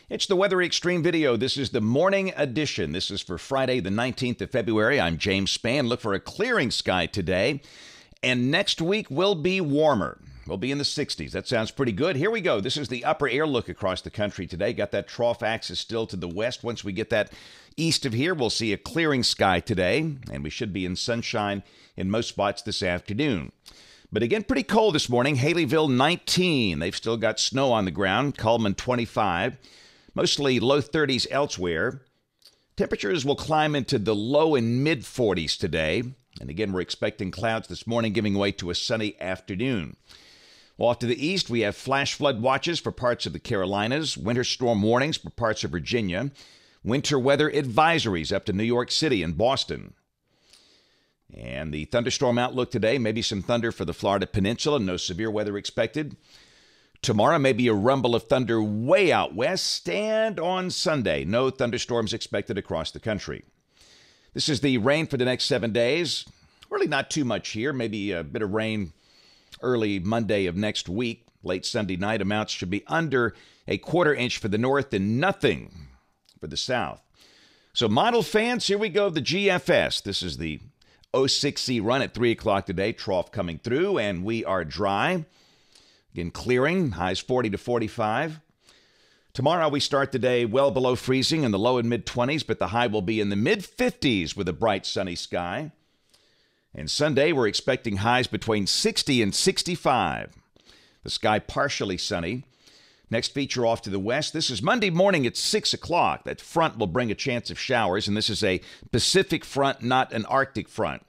It's the Weather Xtreme video. This is the morning edition. This is for Friday, the 19th of February. I'm James Spann. Look for a clearing sky today. And next week will be warmer. We'll be in the 60s. That sounds pretty good. Here we go. This is the upper air look across the country today. Got that trough axis still to the west. Once we get that east of here, we'll see a clearing sky today. And we should be in sunshine in most spots this afternoon. But again, pretty cold this morning. Haleyville 19. They've still got snow on the ground. Cullman 25. Mostly low 30s elsewhere. Temperatures will climb into the low and mid 40s today. And again, we're expecting clouds this morning giving way to a sunny afternoon. Off to the east, we have flash flood watches for parts of the Carolinas, winter storm warnings for parts of Virginia, winter weather advisories up to New York City and Boston. And the thunderstorm outlook today, maybe some thunder for the Florida Peninsula, no severe weather expected. Tomorrow, maybe a rumble of thunder way out west, and on Sunday, no thunderstorms expected across the country. This is the rain for the next 7 days. Really not too much here, maybe a bit of rain early Monday of next week. Late Sunday night, amounts should be under a quarter inch for the north and nothing for the south. So model fans, here we go, the GFS. This is the 06C run at 3 o'clock today, trough coming through, and we are dry. Again, clearing, highs 40 to 45. Tomorrow we start the day well below freezing in the low and mid-20s, but the high will be in the mid-50s with a bright sunny sky. And Sunday we're expecting highs between 60 and 65. The sky partially sunny. Next feature off to the west. This is Monday morning at 6 o'clock. That front will bring a chance of showers, and this is a Pacific front, not an Arctic front.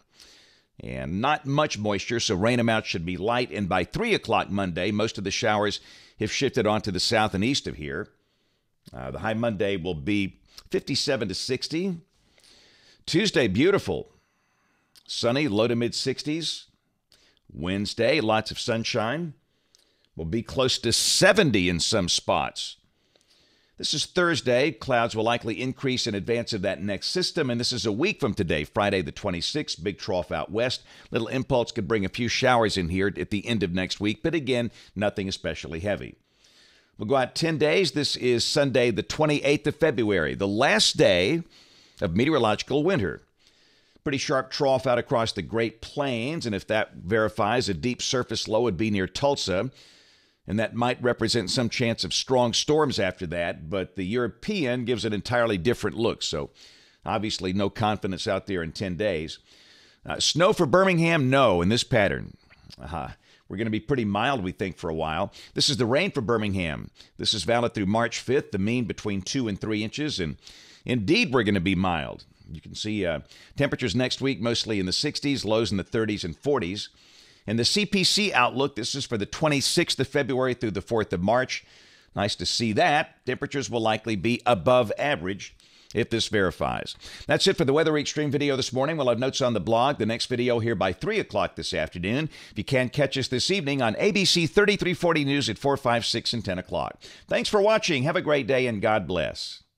And not much moisture, so rain amounts should be light. And by 3 o'clock Monday, most of the showers have shifted onto the south and east of here. The high Monday will be 57 to 60. Tuesday, beautiful. Sunny, low to mid-60s. Wednesday, lots of sunshine. Will be close to 70 in some spots. This is Thursday. Clouds will likely increase in advance of that next system, and this is a week from today, Friday the 26th, big trough out west. Little impulse could bring a few showers in here at the end of next week, but again, nothing especially heavy. We'll go out 10 days. This is Sunday the 28th of February, the last day of meteorological winter. Pretty sharp trough out across the Great Plains, and if that verifies, a deep surface low would be near Tulsa. And that might represent some chance of strong storms after that, but the European gives an entirely different look. So obviously no confidence out there in 10 days. Snow for Birmingham, no, in this pattern. We're going to be pretty mild, we think, for a while. This is the rain for Birmingham. This is valid through March 5th, the mean between 2 and 3 inches. And indeed, we're going to be mild. You can see temperatures next week mostly in the 60s, lows in the 30s and 40s. And the CPC outlook, this is for the 26th of February through the 4th of March. Nice to see that. Temperatures will likely be above average if this verifies. That's it for the Weather Xtreme video this morning. We'll have notes on the blog. The next video here by 3 o'clock this afternoon. If you can't catch us this evening on ABC 3340 News at 4, 5, 6, and 10 o'clock. Thanks for watching. Have a great day, and God bless.